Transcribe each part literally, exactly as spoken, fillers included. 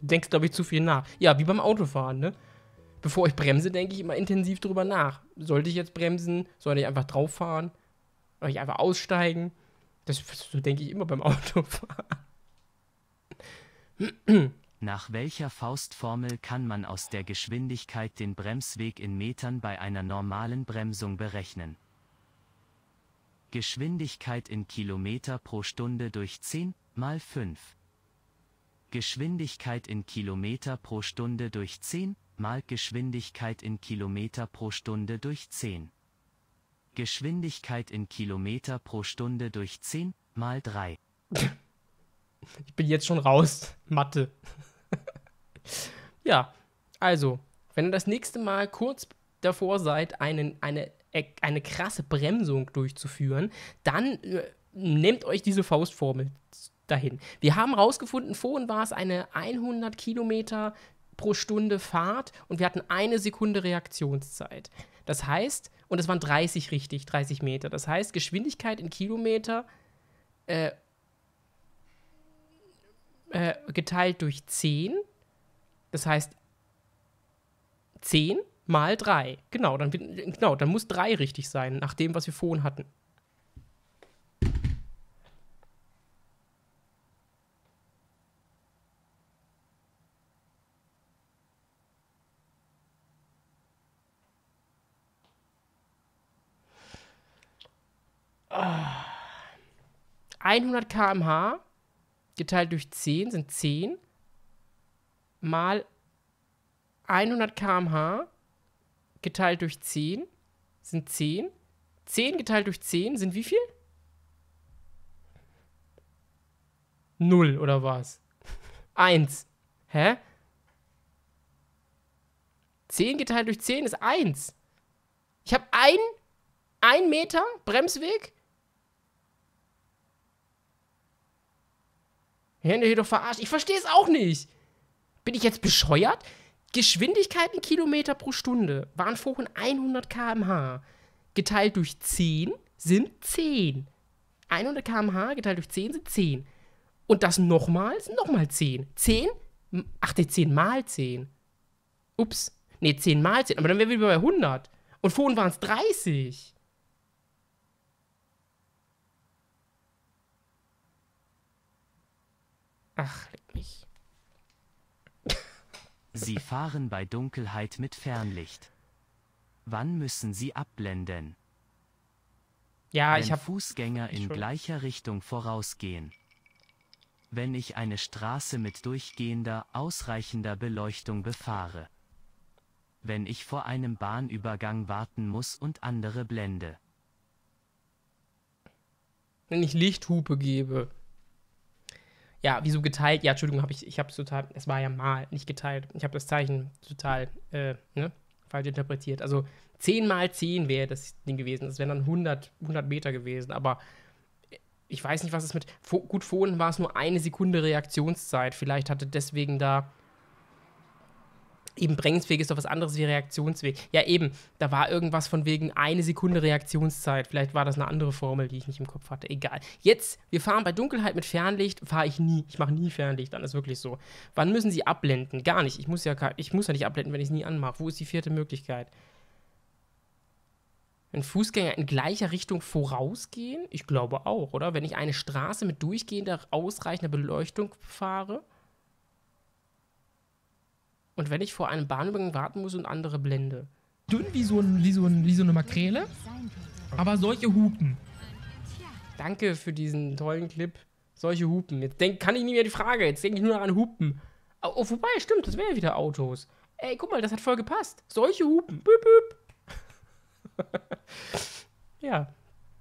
denkst, glaube ich, zu viel nach. Ja, wie beim Autofahren, ne? Bevor ich bremse, denke ich immer intensiv drüber nach. Sollte ich jetzt bremsen? Sollte ich einfach drauf fahren? Soll ich einfach aussteigen? Das so denke ich immer beim Autofahren. Nach welcher Faustformel kann man aus der Geschwindigkeit den Bremsweg in Metern bei einer normalen Bremsung berechnen? Geschwindigkeit in Kilometer pro Stunde durch zehn mal fünf. Geschwindigkeit in Kilometer pro Stunde durch zehn mal Geschwindigkeit in Kilometer pro Stunde durch zehn. Geschwindigkeit in Kilometer pro Stunde durch zehn mal drei. Ich bin jetzt schon raus. Mathe. Ja, also, wenn ihr das nächste Mal kurz davor seid, einen, eine, eine krasse Bremsung durchzuführen, dann äh, nehmt euch diese Faustformel dahin. Wir haben rausgefunden, vorhin war es eine hundert Kilometer pro Stunde Fahrt und wir hatten eine Sekunde Reaktionszeit. Das heißt, und es waren dreißig richtig, dreißig Meter. Das heißt, Geschwindigkeit in Kilometer äh, äh, geteilt durch zehn. Das heißt, zehn mal drei. Genau, dann, genau, dann muss drei richtig sein, nach dem, was wir vorhin hatten. hundert Kilometer pro Stunde geteilt durch zehn sind zehn. Mal hundert Kilometer pro Stunde geteilt durch zehn sind zehn. zehn geteilt durch zehn sind wie viel? null oder was? eins. Hä? zehn geteilt durch zehn ist eins. Ich habe ein, ein Meter Bremsweg. Ja, nee, doch verarscht. Ich verstehe es auch nicht. Bin ich jetzt bescheuert? Geschwindigkeit in Kilometer pro Stunde waren vorhin hundert Kilometer pro Stunde. Geteilt durch zehn sind zehn. hundert Kilometer pro Stunde geteilt durch zehn sind zehn. Und das nochmal sind nochmal zehn. zehn? Ach, nee, zehn mal zehn. Ups. Nee, zehn mal zehn. Aber dann wären wir bei hundert. Und vorhin waren es dreißig. Ach, leck mich. Sie fahren bei Dunkelheit mit Fernlicht. Wann müssen Sie abblenden? Ja, Wenn ich habe Fußgänger in gleicher Richtung vorausgehen. Wenn ich eine Straße mit durchgehender, ausreichender Beleuchtung befahre. Wenn ich vor einem Bahnübergang warten muss und andere blende. Wenn ich Lichthupe gebe. Ja, wieso geteilt? Ja, Entschuldigung, hab ich, ich habe es total, es war ja mal, nicht geteilt. Ich habe das Zeichen total, äh, ne, falsch interpretiert. Also zehn mal zehn wäre das Ding gewesen. Das wären dann hundert, hundert Meter gewesen. Aber ich weiß nicht, was es mit, gut, vorhin war es nur eine Sekunde Reaktionszeit. Vielleicht hatte deswegen da, eben Bremsweg ist doch was anderes wie Reaktionsweg. Ja, eben, da war irgendwas von wegen eine Sekunde Reaktionszeit. Vielleicht war das eine andere Formel, die ich nicht im Kopf hatte. Egal. Jetzt, wir fahren bei Dunkelheit mit Fernlicht, fahre ich nie. Ich mache nie Fernlicht, dann ist wirklich so. Wann müssen Sie abblenden? Gar nicht. Ich muss ja, ich muss ja nicht abblenden, wenn ich es nie anmache. Wo ist die vierte Möglichkeit? Wenn Fußgänger in gleicher Richtung vorausgehen? Ich glaube auch, oder? Wenn ich eine Straße mit durchgehender, ausreichender Beleuchtung fahre? Und wenn ich vor einem Bahnübergang warten muss und andere blende. Dünn wie so, ein, wie, so ein, wie so eine Makrele, aber solche Hupen. Danke für diesen tollen Clip. Solche Hupen. Jetzt denk, kann ich nicht mehr die Frage. Jetzt denke ich nur noch an Hupen. Oh, wobei, stimmt, das wären ja wieder Autos. Ey, guck mal, das hat voll gepasst. Solche Hupen. Büp, büp. Ja.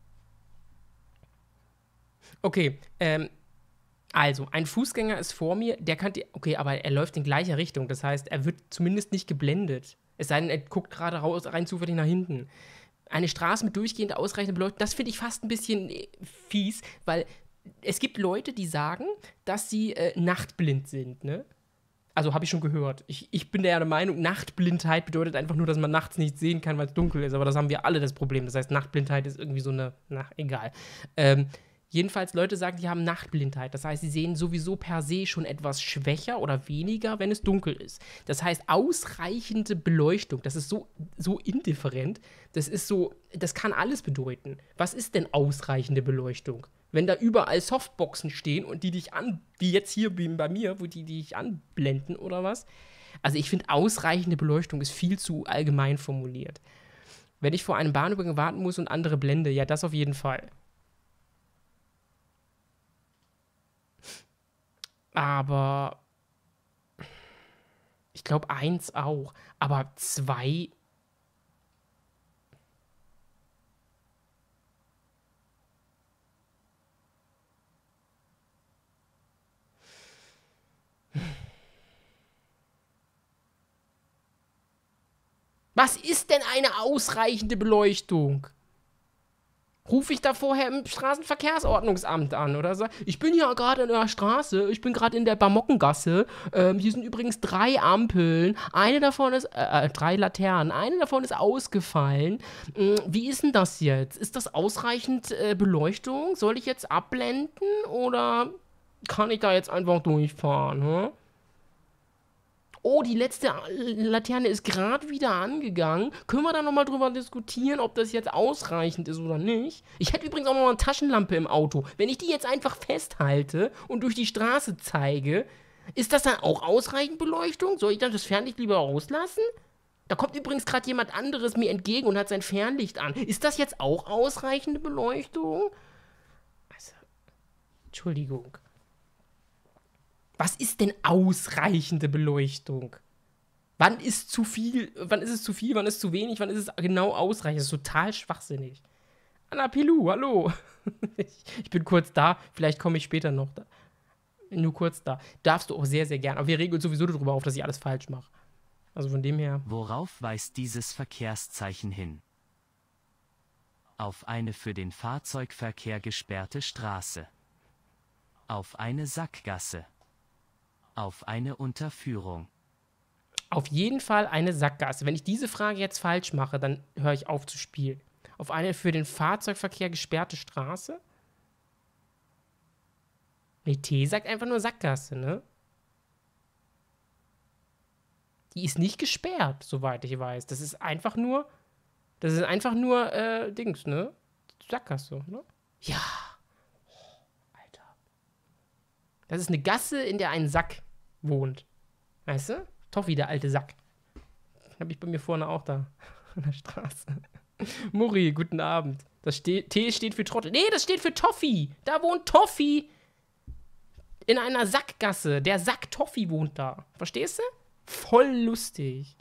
Okay, ähm. Also, ein Fußgänger ist vor mir, der kann die, okay, aber er läuft in gleicher Richtung, das heißt, er wird zumindest nicht geblendet. Es sei denn, er guckt gerade raus, rein zufällig nach hinten. Eine Straße mit durchgehender, ausreichender Beleuchtung, das finde ich fast ein bisschen fies, weil es gibt Leute, die sagen, dass sie äh, nachtblind sind, ne? Also, habe ich schon gehört. Ich, ich bin der Meinung, Nachtblindheit bedeutet einfach nur, dass man nachts nicht sehen kann, weil es dunkel ist, aber das haben wir alle das Problem. Das heißt, Nachtblindheit ist irgendwie so eine, na, egal. Ähm, Jedenfalls Leute sagen, die haben Nachtblindheit. Das heißt, sie sehen sowieso per se schon etwas schwächer oder weniger, wenn es dunkel ist. Das heißt, ausreichende Beleuchtung, das ist so, so indifferent, das ist so, das kann alles bedeuten. Was ist denn ausreichende Beleuchtung? Wenn da überall Softboxen stehen und die dich an, wie jetzt hier bei mir, wo die, die dich anblenden oder was? Also ich finde, ausreichende Beleuchtung ist viel zu allgemein formuliert. Wenn ich vor einem Bahnübergang warten muss und andere blende, ja, das auf jeden Fall. Aber ich glaube, eins auch. Aber zwei. Was ist denn eine ausreichende Beleuchtung? Rufe ich da vorher im Straßenverkehrsordnungsamt an oder so? Ich bin ja gerade in der Straße, ich bin gerade in der Bamockengasse. Ähm, hier sind übrigens drei Ampeln. Eine davon ist, äh, drei Laternen. Eine davon ist ausgefallen. Ähm, wie ist denn das jetzt? Ist das ausreichend äh, Beleuchtung? Soll ich jetzt abblenden oder kann ich da jetzt einfach durchfahren? Hm? Oh, die letzte Laterne ist gerade wieder angegangen. Können wir da nochmal drüber diskutieren, ob das jetzt ausreichend ist oder nicht? Ich hätte übrigens auch noch eine Taschenlampe im Auto. Wenn ich die jetzt einfach festhalte und durch die Straße zeige, ist das dann auch ausreichend Beleuchtung? Soll ich dann das Fernlicht lieber rauslassen? Da kommt übrigens gerade jemand anderes mir entgegen und hat sein Fernlicht an. Ist das jetzt auch ausreichende Beleuchtung? Also, Entschuldigung. Was ist denn ausreichende Beleuchtung? Wann ist zu viel, wann ist es zu viel, wann ist es zu wenig, wann ist es genau ausreichend? Das ist total schwachsinnig. Anna Pilou, hallo. ich, ich bin kurz da, vielleicht komme ich später noch da. Nur kurz da. Darfst du auch sehr, sehr gern. Aber wir regen uns sowieso darüber auf, dass ich alles falsch mache. Also von dem her. Worauf weist dieses Verkehrszeichen hin? Auf eine für den Fahrzeugverkehr gesperrte Straße. Auf eine Sackgasse. Auf eine Unterführung. Auf jeden Fall eine Sackgasse. Wenn ich diese Frage jetzt falsch mache, dann höre ich auf zu spielen. Auf eine für den Fahrzeugverkehr gesperrte Straße? Nee, T sagt einfach nur Sackgasse, ne? Die ist nicht gesperrt, soweit ich weiß. Das ist einfach nur, das ist einfach nur, äh, Dings, ne? Sackgasse, ne? Ja. Das ist eine Gasse, in der ein Sack wohnt. Weißt du? Toffi, der alte Sack. Hab ich bei mir vorne auch da. An der Straße. Muri, guten Abend. Das ste- T steht für Trottel. Nee, das steht für Toffi. Da wohnt Toffi. In einer Sackgasse. Der Sack Toffi wohnt da. Verstehst du? Voll lustig.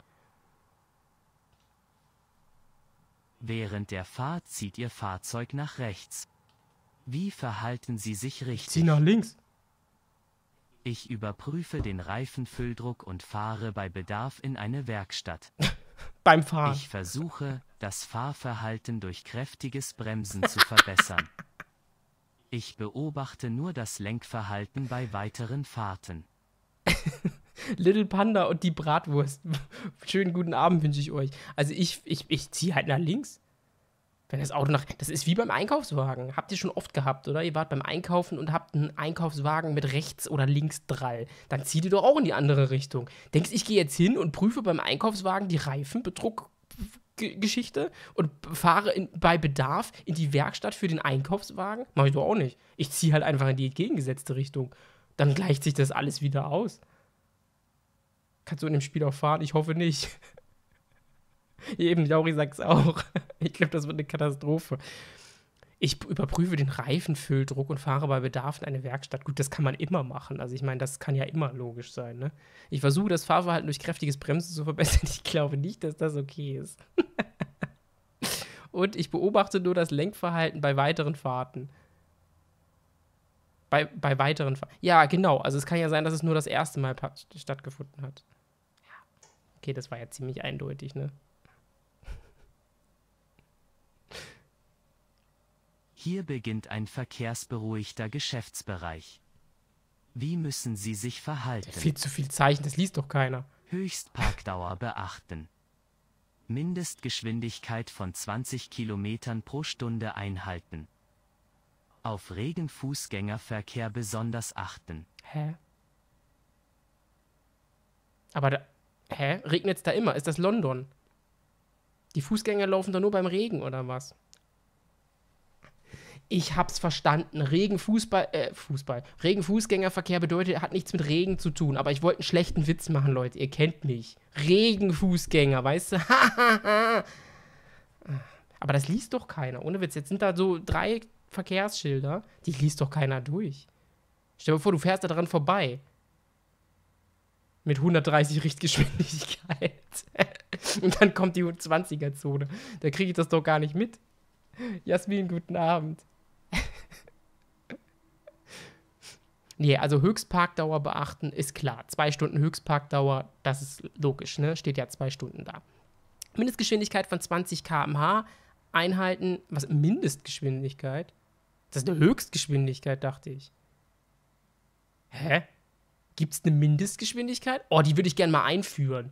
Während der Fahrt zieht Ihr Fahrzeug nach rechts. Wie verhalten Sie sich richtig? Zieh nach links. Ich überprüfe den Reifenfülldruck und fahre bei Bedarf in eine Werkstatt. Beim Fahren. Ich versuche, das Fahrverhalten durch kräftiges Bremsen zu verbessern. Ich beobachte nur das Lenkverhalten bei weiteren Fahrten. Little Panda und die Bratwurst. Schönen guten Abend wünsche ich euch. Also ich, ich, ich ziehe halt nach links. Wenn das Auto nach... Das ist wie beim Einkaufswagen. Habt ihr schon oft gehabt, oder? Ihr wart beim Einkaufen und habt einen Einkaufswagen mit rechts oder links Drall. Dann zieht ihr doch auch in die andere Richtung. Denkst ich gehe jetzt hin und prüfe beim Einkaufswagen die Reifenbedruckgeschichte und fahre in, bei Bedarf in die Werkstatt für den Einkaufswagen? Mach ich doch auch nicht. Ich ziehe halt einfach in die entgegengesetzte Richtung. Dann gleicht sich das alles wieder aus. Kannst du in dem Spiel auch fahren? Ich hoffe nicht. Eben, Lauri sagt's auch. Ich glaube, das wird eine Katastrophe. Ich überprüfe den Reifenfülldruck und fahre bei Bedarf in eine Werkstatt. Gut, das kann man immer machen. Also ich meine, das kann ja immer logisch sein, ne? Ich versuche, das Fahrverhalten durch kräftiges Bremsen zu verbessern. Ich glaube nicht, dass das okay ist. Und ich beobachte nur das Lenkverhalten bei weiteren Fahrten. Bei, bei weiteren Fahrten. Ja, genau. Also es kann ja sein, dass es nur das erste Mal stattgefunden hat. Ja. Okay, das war ja ziemlich eindeutig, ne? Hier beginnt ein verkehrsberuhigter Geschäftsbereich. Wie müssen Sie sich verhalten? Viel zu viel Zeichen, das liest doch keiner. Höchstparkdauer beachten. Mindestgeschwindigkeit von zwanzig Kilometern pro Stunde einhalten. Auf regen Fußgängerverkehr besonders achten. Hä? Aber da. Hä? Regnet's da immer? Ist das London? Die Fußgänger laufen da nur beim Regen, oder was? Ich hab's verstanden. Regen, Fußball, äh, Fußball. Regen, Fußgängerverkehr bedeutet, hat nichts mit Regen zu tun. Aber ich wollte einen schlechten Witz machen, Leute. Ihr kennt mich. Regen, Fußgänger, weißt du? Aber das liest doch keiner. Ohne Witz. Jetzt sind da so drei Verkehrsschilder. Die liest doch keiner durch. Stell dir vor, du fährst da dran vorbei. Mit hundertdreißig Richtgeschwindigkeit. Und dann kommt die zwanziger-Zone. Da kriege ich das doch gar nicht mit. Jasmin, guten Abend. Nee, also Höchstparkdauer beachten ist klar. Zwei Stunden Höchstparkdauer, das ist logisch, ne? Steht ja zwei Stunden da. Mindestgeschwindigkeit von zwanzig Kilometer pro Stunde einhalten. Was? Mindestgeschwindigkeit? Das ist eine Höchstgeschwindigkeit, dachte ich. Hä? Gibt es eine Mindestgeschwindigkeit? Oh, die würde ich gerne mal einführen.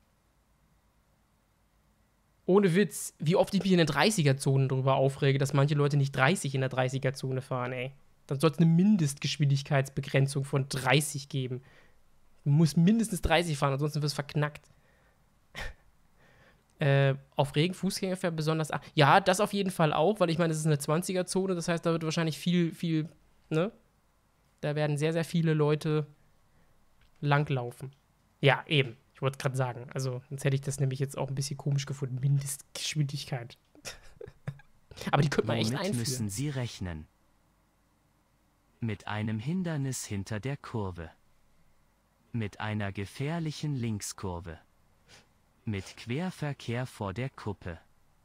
Ohne Witz, wie oft ich mich in der dreißiger-Zone drüber aufrege, dass manche Leute nicht dreißig in der dreißiger-Zone fahren, ey. Dann soll es eine Mindestgeschwindigkeitsbegrenzung von dreißig geben. Du musst mindestens dreißig fahren, ansonsten wirst du verknackt. äh, auf Regen, Fußgängerverkehr besonders. Ach, ja, das auf jeden Fall auch, weil ich meine, das ist eine zwanziger-Zone, das heißt, da wird wahrscheinlich viel, viel, ne? Da werden sehr, sehr viele Leute langlaufen. Ja, eben. Ich wollte es gerade sagen. Also, sonst hätte ich das nämlich jetzt auch ein bisschen komisch gefunden. Mindestgeschwindigkeit. Aber die könnte man echt Womit einführen. müssen Sie rechnen? Mit einem Hindernis hinter der Kurve. Mit einer gefährlichen Linkskurve. Mit Querverkehr vor der Kuppe.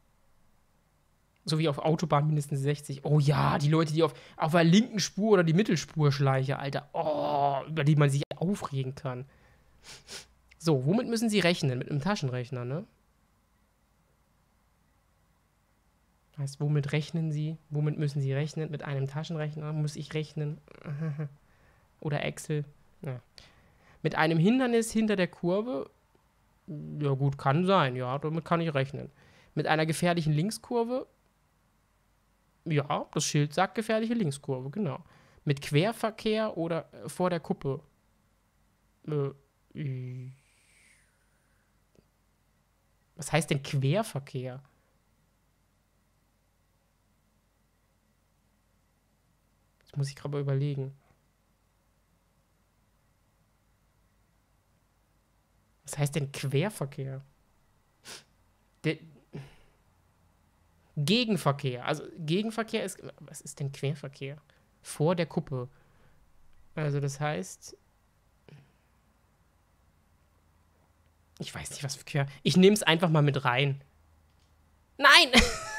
So wie auf Autobahn mindestens sechzig. Oh ja, die Leute, die auf, auf der linken Spur oder die Mittelspur schleichen, Alter. Oh, über die man sich aufregen kann. So, womit müssen Sie rechnen? Mit einem Taschenrechner, ne? Heißt, womit rechnen Sie? Womit müssen Sie rechnen? Mit einem Taschenrechner muss ich rechnen. Oder Excel. Ja. Mit einem Hindernis hinter der Kurve? Ja gut, kann sein. Ja, damit kann ich rechnen. Mit einer gefährlichen Linkskurve? Ja, das Schild sagt gefährliche Linkskurve, genau. Mit Querverkehr oder äh, vor der Kuppe? Äh, was heißt denn Querverkehr? Das muss ich gerade mal überlegen. Was heißt denn Querverkehr? Der Gegenverkehr. Also Gegenverkehr ist. Was ist denn Querverkehr? Vor der Kuppe. Also das heißt. Ich weiß nicht, was für Quer. Ich nehme es einfach mal mit rein. Nein!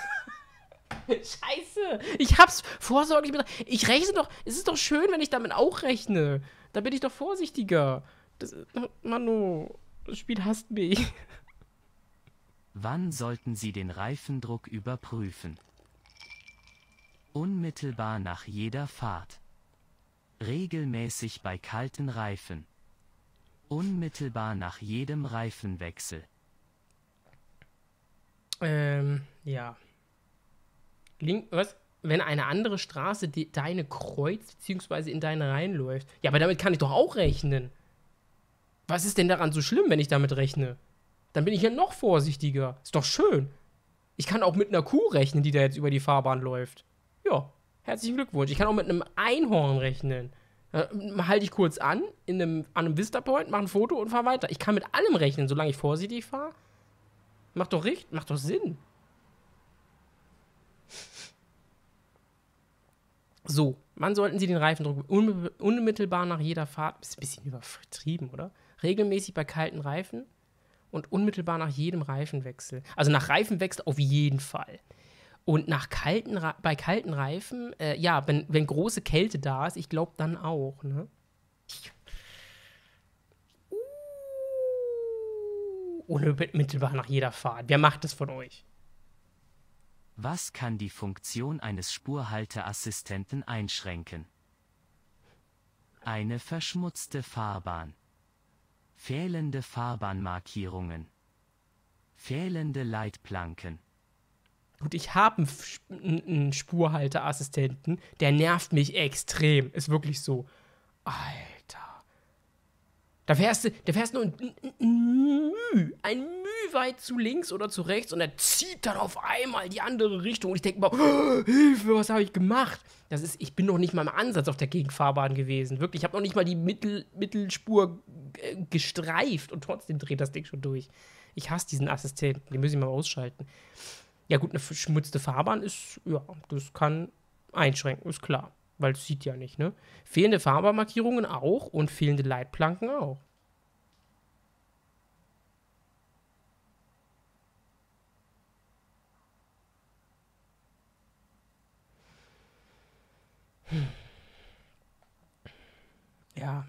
Scheiße! Ich hab's vorsorglich mit. Ich rechne doch. Es ist doch schön, wenn ich damit auch rechne. Da bin ich doch vorsichtiger. Das, Manu, das Spiel hasst mich. Wann sollten Sie den Reifendruck überprüfen? Unmittelbar nach jeder Fahrt. Regelmäßig bei kalten Reifen. Unmittelbar nach jedem Reifenwechsel. Ähm, ja. Link, was? Wenn eine andere Straße die, deine kreuzt, beziehungsweise in deine reinläuft. Ja, aber damit kann ich doch auch rechnen. Was ist denn daran so schlimm, wenn ich damit rechne? Dann bin ich ja noch vorsichtiger. Ist doch schön. Ich kann auch mit einer Kuh rechnen, die da jetzt über die Fahrbahn läuft. Ja, herzlichen Glückwunsch. Ich kann auch mit einem Einhorn rechnen. Äh, halte ich kurz an, in einem, an einem Vista Point, mache ein Foto und fahre weiter. Ich kann mit allem rechnen, solange ich vorsichtig fahre. Macht doch richtig, macht doch Sinn. So, wann sollten Sie den Reifendruck unbe- unmittelbar nach jeder Fahrt, ist ein bisschen übertrieben, oder? Regelmäßig bei kalten Reifen und unmittelbar nach jedem Reifenwechsel. Also nach Reifenwechsel auf jeden Fall. Und nach kalten, Ra- bei kalten Reifen, äh, ja, wenn, wenn große Kälte da ist, ich glaube dann auch, ne? Uh, unmittelbar nach jeder Fahrt. Wer macht das von euch? Was kann die Funktion eines Spurhalteassistenten einschränken? Eine verschmutzte Fahrbahn. Fehlende Fahrbahnmarkierungen. Fehlende Leitplanken. Gut, ich habe einen, einen Spurhalteassistenten, der nervt mich extrem. Ist wirklich so. Alter. Da fährst du, da fährst du nur ein, ein Müh, ein Müh weit zu links oder zu rechts und er zieht dann auf einmal die andere Richtung. Und ich denke mal, oh, Hilfe, was habe ich gemacht? Das ist, ich bin noch nicht mal im Ansatz auf der Gegenfahrbahn gewesen. Wirklich, ich habe noch nicht mal die Mittel, Mittelspur äh, gestreift und trotzdem dreht das Ding schon durch. Ich hasse diesen Assistenten, den muss ich mal ausschalten. Ja gut, eine verschmutzte Fahrbahn ist, ja, das kann einschränken, ist klar. Weil es sieht ja nicht, ne? Fehlende Fahrbahnmarkierungen auch und fehlende Leitplanken auch. Hm. Ja.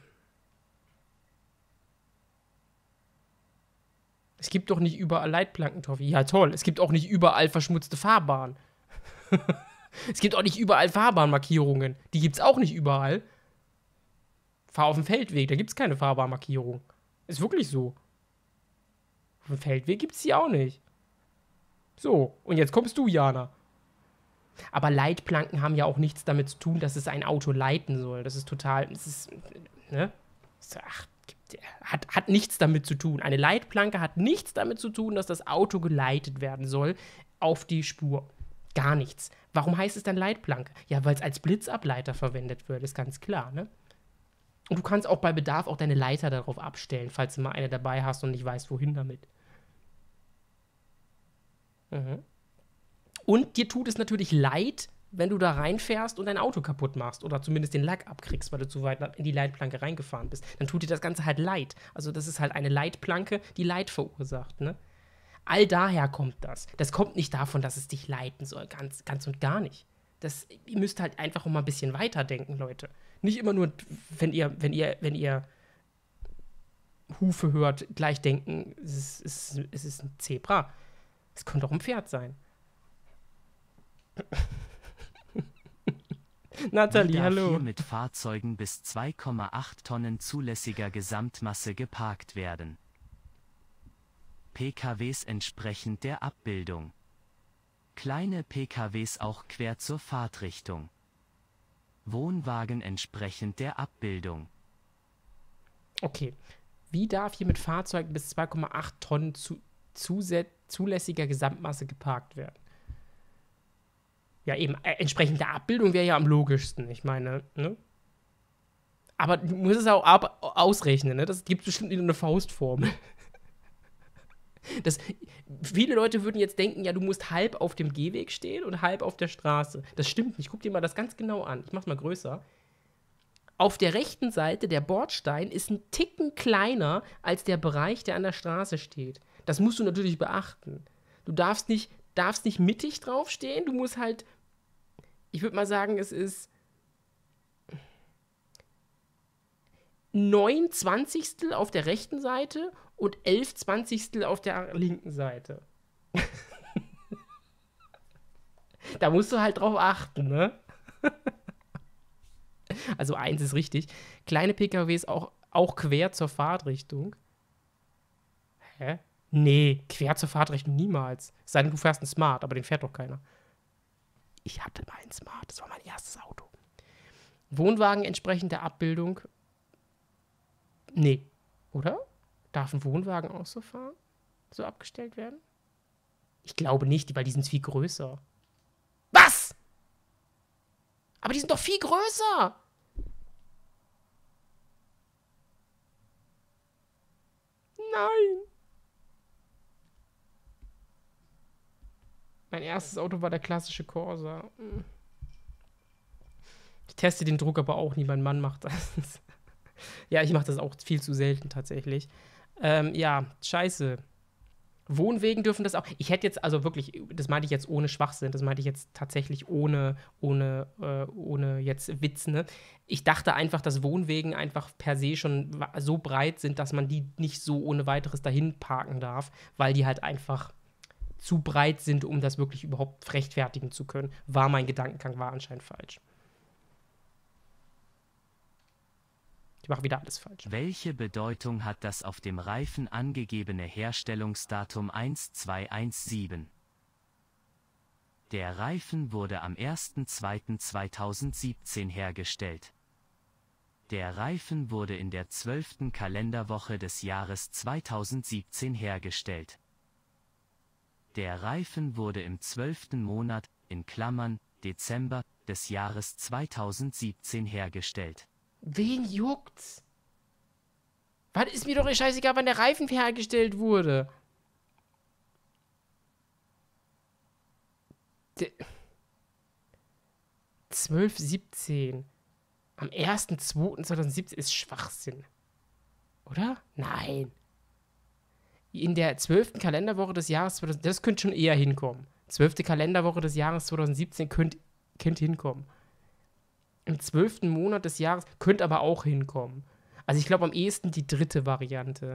Es gibt doch nicht überall Leitplanken, Toffi. Ja, toll. Es gibt auch nicht überall verschmutzte Fahrbahnen. Es gibt auch nicht überall Fahrbahnmarkierungen. Die gibt's auch nicht überall. Fahr auf dem Feldweg, da gibt's keine Fahrbahnmarkierung. Ist wirklich so. Auf dem Feldweg gibt's die auch nicht. So, und jetzt kommst du, Jana. Aber Leitplanken haben ja auch nichts damit zu tun, dass es ein Auto leiten soll. Das ist total, das ist, ne? Ach, hat, hat nichts damit zu tun. Eine Leitplanke hat nichts damit zu tun, dass das Auto geleitet werden soll auf die Spur. Gar nichts. Warum heißt es dann Leitplanke? Ja, weil es als Blitzableiter verwendet wird, ist ganz klar, ne? Und du kannst auch bei Bedarf auch deine Leiter darauf abstellen, falls du mal eine dabei hast und nicht weißt, wohin damit. Mhm. Und dir tut es natürlich leid, wenn du da reinfährst und dein Auto kaputt machst oder zumindest den Lack abkriegst, weil du zu weit in die Leitplanke reingefahren bist. Dann tut dir das Ganze halt leid. Also das ist halt eine Leitplanke, die Leid verursacht, ne? All daher kommt das. Das kommt nicht davon, dass es dich leiten soll. Ganz, ganz und gar nicht. Das, ihr müsst halt einfach mal ein bisschen weiterdenken, Leute. Nicht immer nur, wenn ihr, wenn ihr, wenn ihr Hufe hört, gleich denken, es ist, es ist, es ist ein Zebra. Es könnte auch ein Pferd sein. Nathalie, Wie darf hallo. hier mit Fahrzeugen bis zwei Komma acht Tonnen zulässiger Gesamtmasse geparkt werden? P K Ws entsprechend der Abbildung. Kleine P K Ws auch quer zur Fahrtrichtung. Wohnwagen entsprechend der Abbildung. Okay. Wie darf hier mit Fahrzeugen bis zwei Komma acht Tonnen zu, zusä- zulässiger Gesamtmasse geparkt werden? Ja, eben, äh, entsprechend der Abbildung wäre ja am logischsten, ich meine, ne? Aber du musst es auch ab ausrechnen, ne? Das gibt bestimmt eine Faustformel. Das, viele Leute würden jetzt denken, ja, du musst halb auf dem Gehweg stehen und halb auf der Straße. Das stimmt nicht. Guck dir mal das ganz genau an. Ich mach's mal größer. Auf der rechten Seite, der Bordstein, ist ein Ticken kleiner als der Bereich, der an der Straße steht. Das musst du natürlich beachten. Du darfst nicht, darfst nicht mittig draufstehen. Du musst halt, ich würde mal sagen, es ist neun Zwanzigstel auf der rechten Seite und elf Zwanzigstel auf der linken Seite. Da musst du halt drauf achten, ne? Also eins ist richtig. Kleine P K Ws auch, auch quer zur Fahrtrichtung. Hä? Nee, quer zur Fahrtrichtung niemals. Es sei denn, du fährst einen Smart, aber den fährt doch keiner. Ich hatte mal einen Smart, das war mein erstes Auto. Wohnwagen entsprechend der Abbildung. Nee, oder? Darf ein Wohnwagen auch so fahren? So abgestellt werden? Ich glaube nicht, weil die sind viel größer. Was? Aber die sind doch viel größer! Nein! Mein erstes Auto war der klassische Corsa. Ich teste den Druck aber auch nie, mein Mann macht das. Ja, ich mache das auch viel zu selten tatsächlich. Ähm, ja, scheiße. Wohnwegen dürfen das auch. Ich hätte jetzt, also wirklich, das meinte ich jetzt ohne Schwachsinn, das meinte ich jetzt tatsächlich ohne, ohne, äh, ohne jetzt Witz, ne? Ich dachte einfach, dass Wohnwegen einfach per se schon so breit sind, dass man die nicht so ohne weiteres dahin parken darf, weil die halt einfach zu breit sind, um das wirklich überhaupt rechtfertigen zu können. War mein Gedankengang, war anscheinend falsch. Ich mache wieder alles falsch. Welche Bedeutung hat das auf dem Reifen angegebene Herstellungsdatum eins zwei eins sieben? Der Reifen wurde am ersten zweiten zweitausendsiebzehn hergestellt. Der Reifen wurde in der zwölften Kalenderwoche des Jahres zweitausendsiebzehn hergestellt. Der Reifen wurde im zwölften Monat, in Klammern, Dezember, des Jahres zweitausendsiebzehn hergestellt. Wen juckt's? Was ist mir doch scheißegal, wann der Reifen hergestellt wurde? zwölf siebzehn. Am ersten zweiten zweitausendsiebzehn ist Schwachsinn. Oder? Nein. In der zwölften Kalenderwoche des Jahres zweitausend, das könnte schon eher hinkommen. zwölfte Kalenderwoche des Jahres zweitausendsiebzehn könnte könnt hinkommen. Im zwölften Monat des Jahres könnte aber auch hinkommen. Also ich glaube am ehesten die dritte Variante.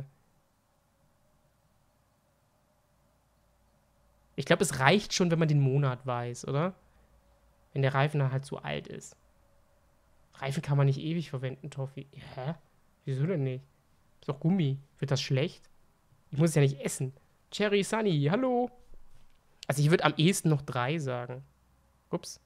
Ich glaube, es reicht schon, wenn man den Monat weiß, oder? Wenn der Reifen dann halt zu alt ist. Reifen kann man nicht ewig verwenden, Toffi. Hä? Wieso denn nicht? Ist doch Gummi. Wird das schlecht? Ich muss es ja nicht essen. Cherry Sunny, hallo? Also ich würde am ehesten noch drei sagen. Ups.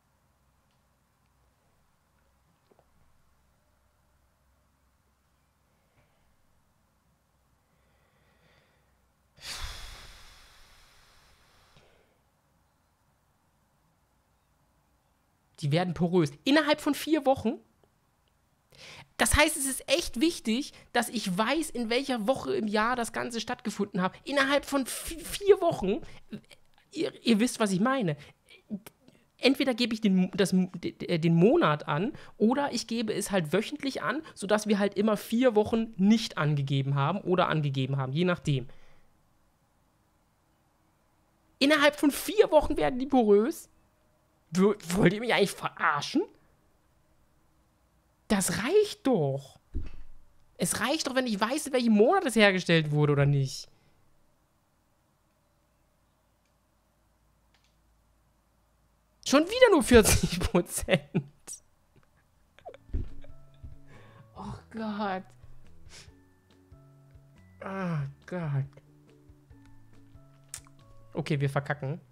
Die werden porös. Innerhalb von vier Wochen. Das heißt, es ist echt wichtig, dass ich weiß, in welcher Woche im Jahr das Ganze stattgefunden hat. Innerhalb von vier Wochen. Ihr, ihr wisst, was ich meine. Entweder gebe ich den, das, den Monat an oder ich gebe es halt wöchentlich an, sodass wir halt immer vier Wochen nicht angegeben haben oder angegeben haben, je nachdem. Innerhalb von vier Wochen werden die porös. Wollt ihr mich eigentlich verarschen? Das reicht doch. Es reicht doch, wenn ich weiß, in welchem Monat es hergestellt wurde oder nicht. Schon wieder nur vierzig Prozent. Oh Gott. Oh Gott. Okay, wir verkacken.